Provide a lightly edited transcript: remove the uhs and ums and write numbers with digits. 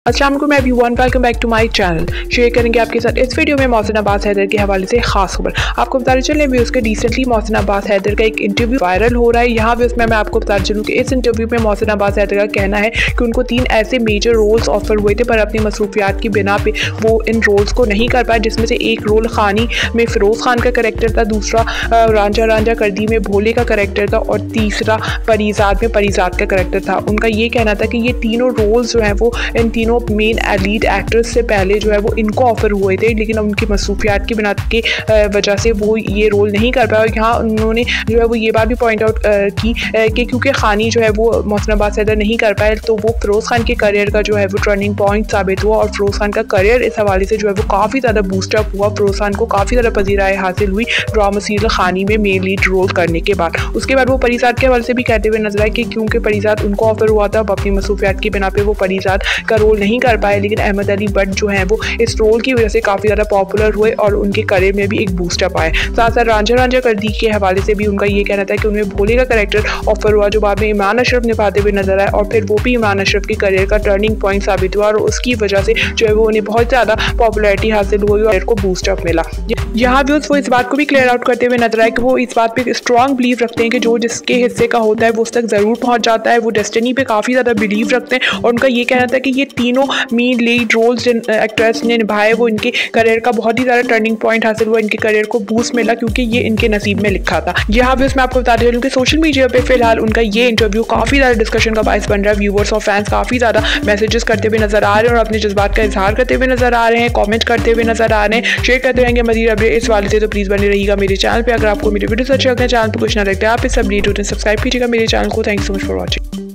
अस्सलाम वालेकुम everyone, welcome back to my channel. Share करेंगे आपके साथ इस वीडियो में मोहसिन अब्बास हैदर के हवाले से खास खबर। आपको बताते चलें भी उसके रिसेंटली मोहसिन अब्बास हैदर का एक इंटरव्यू वायरल हो रहा है। यहाँ भी उसमें मैं आपको बताते चलूँ कि इस इंटरव्यू में मोहसिन अब्बास हैदर का कहना है कि उनको 3 ऐसे मेजर रोल्स ऑफर हुए थे, पर अपनी मसरूफियात की बिना पे वो इन रोल्स को नहीं कर पाए, जिसमें से एक रोल खानी में फ़िरोज़ खान का करेक्टर था, दूसरा रांझा रांझा करदी में भोले का करेक्टर था और तीसरा परीज़ाद में परीज़ाद का करेक्टर था। उनका ये कहना था कि ये तीनों रोल्स जो हैं वो इन तीनों मेन लीड एक्टर्स से पहले जो है वो इनको ऑफर हुए थे, लेकिन उनकी मसरूफियात की बिना के वजह से वो ये रोल नहीं कर पाए। और यहाँ उन्होंने जो है वो ये बात भी पॉइंट आउट की कि क्योंकि खानी जो है वो मोहसिन अब्बास हैदर नहीं कर पाए, तो वो फ़िरोज़ खान के करियर का जो है वो टर्निंग पॉइंट साबित हुआ और फ़िरोज़ खान का करियर इस हवाले से जो है वो काफ़ी ज़्यादा बूस्टअप हुआ। फ़िरोज़ खान को काफ़ी ज़्यादा पजीराई हासिल हुई ड्रामा सीरियल खानी में मेन लीड रोल करने के बाद। उसके बाद वो परीज़ाद के हवाले से भी कहते हुए नजर आए कि क्योंकि परीज़ाद उनको ऑफर हुआ था, अब अपनी मसरूफियात की बिना पे वो परीज़ाद का रोल नहीं कर पाए, लेकिन अहमद अली बट जो है वो इस रोल की वजह से काफ़ी ज़्यादा पॉपुलर हुए और उनके करियर में भी एक बूस्टअप आए। साथ साथ रांझा रांझा करदी के हवाले से भी उनका ये कहना था कि उन्हें भोले का कैरेक्टर ऑफर हुआ, जो बाद में इमरान अशरफ निभाते हुए नजर आए और फिर वो भी इमरान अशरफ के करियर का टर्निंग पॉइंट साबित हुआ और उसकी वजह से जो है वो उन्हें बहुत ज़्यादा पॉपुलैरिटी हासिल हुई और को बूस्टअप मिला। यहाँ भी वो इस बात को भी क्लियर आउट करते हुए नजर आए कि वो इस बात पे स्ट्रॉन्ग बिलीव रखते हैं कि जो जिसके हिस्से का होता है वो उस तक ज़रूर पहुँच जाता है। वो डेस्टिनी पे काफ़ी ज़्यादा बिलीव रखते हैं और उनका ये कहना था कि ये तीनों मेन लीड रोल्स जिन एक्ट्रेस ने निभाए वो इनके करियर का बहुत ही ज़्यादा टर्निंग पॉइंट हासिल हुआ, इनके करियर को बूस्ट मिला क्योंकि ये इनके नसीब में लिखा था। यहाँ भी उसमें आपको बताते चलूँ कि सोशल मीडिया पे फिलहाल उनका ये इंटरव्यू काफ़ी ज़्यादा डिस्कशन का बायस बन रहा है। व्यूवर्स और फैंस काफ़ी ज़्यादा मैसेजेस करते हुए नजर आ रहे हैं और अपने जज्बात का इजहार करते हुए नजर आ रहे हैं, कॉमेंट करते हुए नजर आ रहे हैं। शेयर करते रहेंगे मज़ीद अपडेट इस वाले से, तो प्लीज़ बने रहिएगा मेरे चैनल पर। अगर आपको मेरे वीडियो अच्छे लगते हैं, चैनल पर कुछ ना लगता है, आप इस अपडेट होते हैं सब्सक्राइब कीजिएगा मेरे चैनल को। Thank you so much for watching.